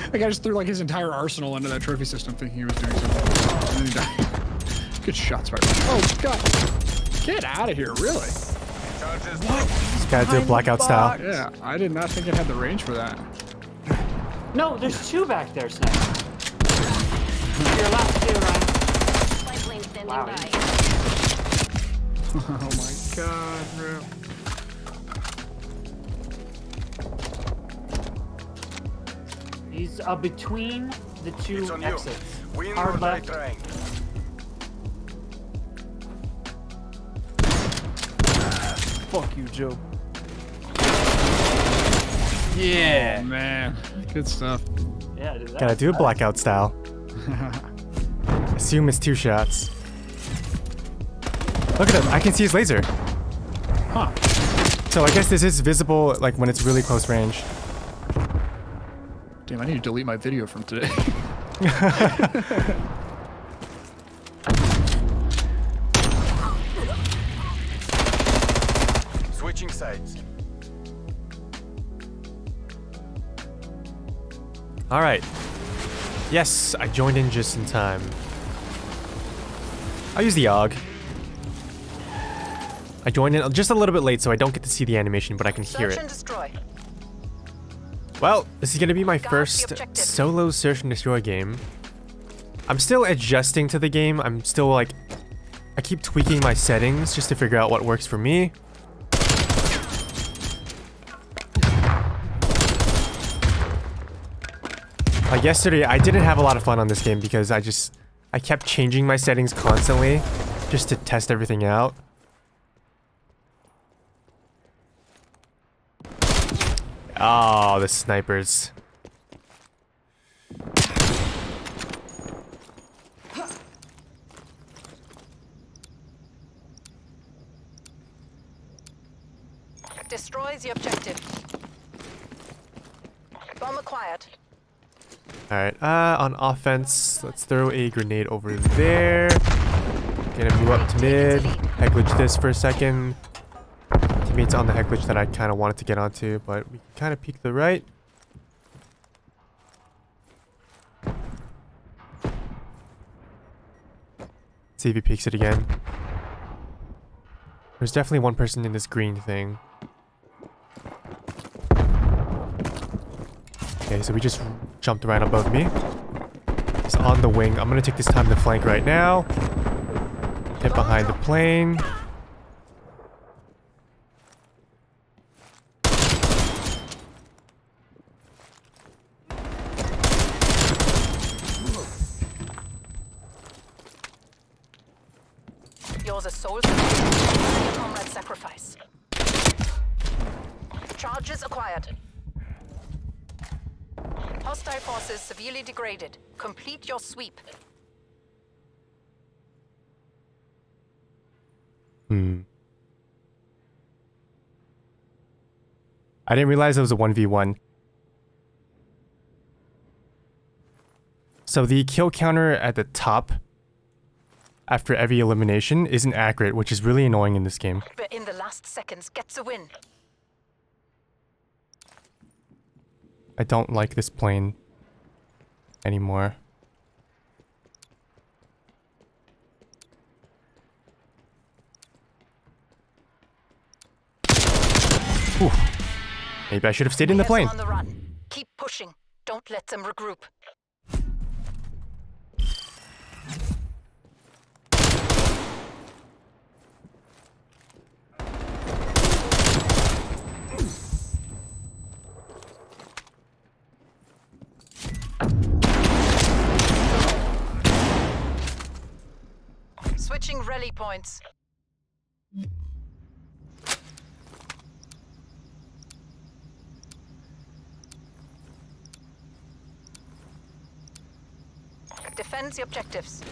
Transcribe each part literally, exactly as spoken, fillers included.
The guy just threw like his entire arsenal into that trophy system thinking he was doing something. And then he died. Good shots, Spider-Man. Oh, God. Get out of here, really? What? Just gotta do a blackout style. Yeah, I did not think it had the range for that. No, there's two back there, Sniper. Your last two, Ryan. Wow. Oh my God, bro. He's uh, between the two It's on exits. you. Win Hard or left. die trying. Fuck you, Joe. Yeah. Oh, man. Good stuff. Yeah, dude, that Gotta was do a nice. blackout style. Assume it's two shots. Look at him. I can see his laser. Huh. So I guess this is visible like when it's really close range. Damn, I need to delete my video from today. Switching sides. All right. Yes, I joined in just in time. I'll use the A U G. I joined in just a little bit late, so I don't get to see the animation, but I can hear Search it. and destroy. Well, this is gonna be my Guard the first objective. solo search and destroy game. I'm still adjusting to the game. I'm still like, I keep tweaking my settings just to figure out what works for me. Like yesterday, I didn't have a lot of fun on this game because I just, I kept changing my settings constantly just to test everything out. Oh, the snipers. Destroy the objective. Bomb acquired. Alright, uh, on offense, let's throw a grenade over there. Gonna move up to mid, heckledge this for a second. Teammates on the heckledge that I kind of wanted to get onto, but we can kind of peek to the right. See if he peeks it again. There's definitely one person in this green thing. Okay, so we just jumped right above me. He's on the wing. I'm gonna take this time to flank right now. Hit behind the plane. Yours a soul sacrifice. Comrade sacrifice. Charges acquired. Hostile forces severely degraded. Complete your sweep. Hmm. I didn't realize it was a one v one. So the kill counter at the top after every elimination isn't accurate, which is really annoying in this game. But in the last seconds gets a win. I don't like this plane anymore. Whew. Maybe I should have stayed in the plane. On the run. Keep pushing. Don't let them regroup. Switching rally points. Defend the objectives.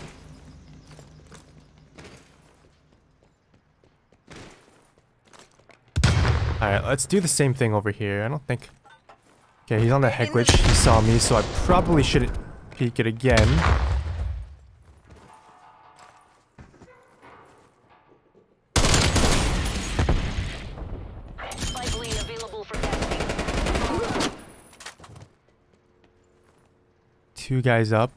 Alright, let's do the same thing over here. I don't think... Okay, he's on the heckledge. He saw me, so I probably shouldn't peek it again. two guys up.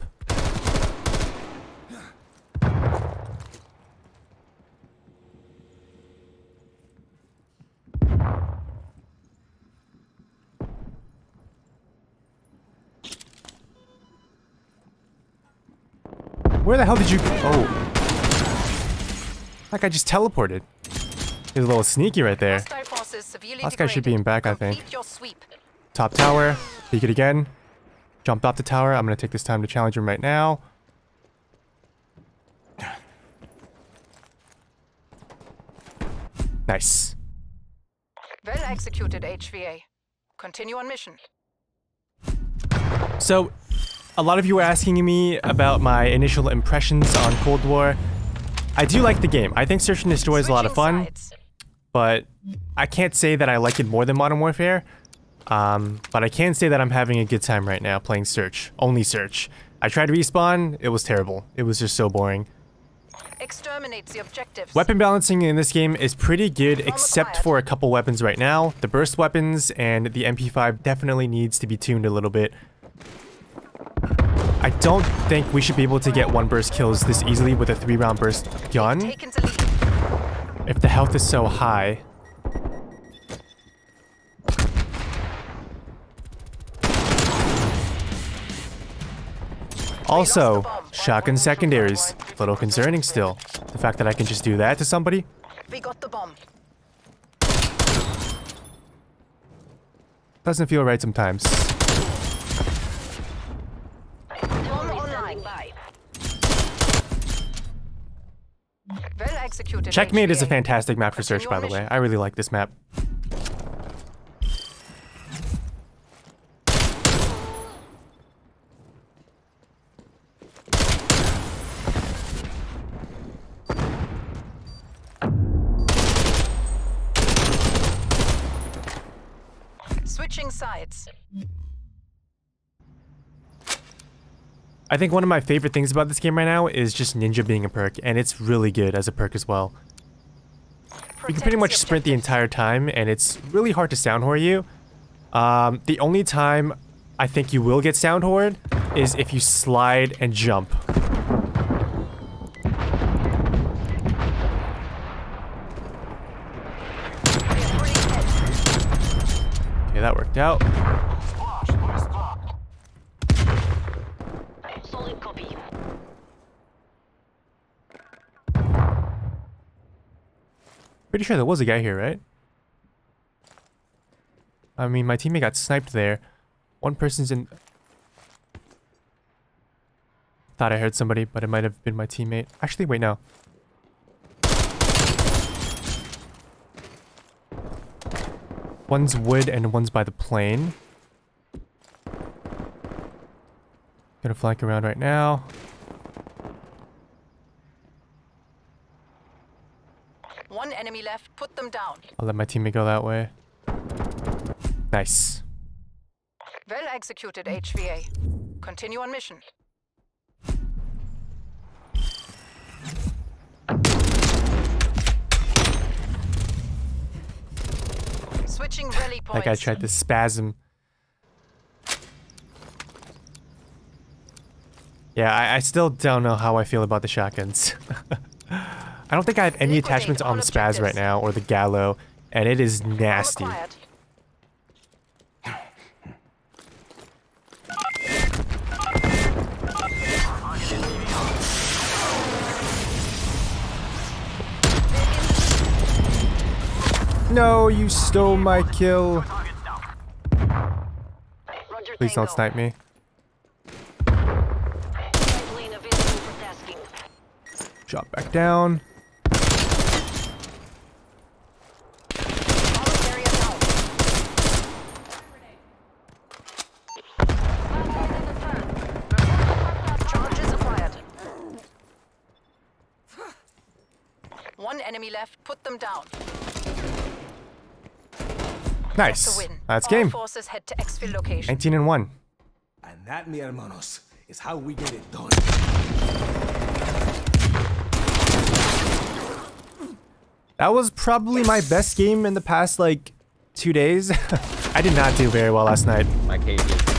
Where the hell did you... Oh. That guy just teleported. He's a little sneaky right there. Hostile forces severely Last guy should be in back, I think. Complete your sweep. Top tower. Peek it again. Jumped off the tower. I'm going to take this time to challenge him right now. Nice. Well executed, H V A. Continue on mission. So, a lot of you were asking me about my initial impressions on Cold War. I do like the game. I think Search and Destroy is a lot of fun, but I can't say that I like it more than Modern Warfare. Um, but I can say that I'm having a good time right now playing Search. Only Search. I tried to respawn. It was terrible. It was just so boring. Exterminate the objectives. Weapon balancing in this game is pretty good, except for a couple weapons right now. The burst weapons and the M P five definitely needs to be tuned a little bit. I don't think we should be able to get one burst kills this easily with a three round burst gun. Taken the lead. If the health is so high. Also, shotgun secondaries. A little concerning still. The fact that I can just do that to somebody. We got the bomb. Doesn't feel right sometimes. Bomb online. Well executed. Checkmate is a H V A. fantastic map for Search, by the way. I really like this map. Switching sides. I think one of my favorite things about this game right now is just Ninja being a perk, and it's really good as a perk as well. You can pretty much sprint the entire time, and it's really hard to sound whore you. Um, the only time I think you will get sound whored is if you slide and jump. Okay, that worked out. Solid copy. Pretty sure there was a guy here, right? I mean, my teammate got sniped there. One person's in... Thought I heard somebody, but it might have been my teammate. Actually, wait, no. One's wood and one's by the plane. Gonna flank around right now. One enemy left. Put them down. I'll let my teammate go that way. Nice. Well executed, H V A. Continue on mission. Switching rally points. That guy tried to spasm. Yeah, I, I still don't know how I feel about the shotguns. I don't think I have any Liquidate attachments on all the spaz right objectives. now, or the Gallo, and it is nasty. Bomb acquired. No, you stole my kill. Roger, Please don't Tango. snipe me. Lane available for tasking. Drop back down. Bomb area down. Charges acquired. One enemy left. Put them down. Nice. The win. That's All game. forces head to exfil location. nineteen and one. And that, mi hermanos, is how we get it done. That was probably my best game in the past, like, two days. I did not do very well last night. My cage is